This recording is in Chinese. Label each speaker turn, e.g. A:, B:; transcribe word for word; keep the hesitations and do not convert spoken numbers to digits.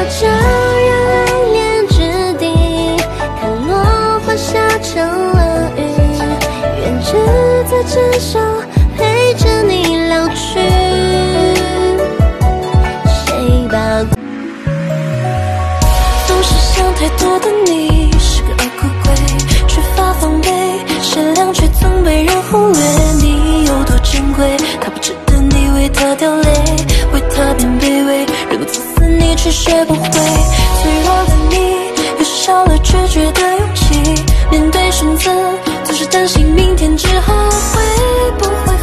A: 就让爱恋之地，看落花下成了雨，愿执子之手，陪着你老去。谁把总是想太多的你，是个爱哭鬼，缺乏防备，善良却总被人忽略。你有多珍贵，他不值得你为他掉泪，为他变卑微。如果自私，你却学不会。脆弱的你，又少了决绝的勇气。面对选择，总是担心明天之后会不会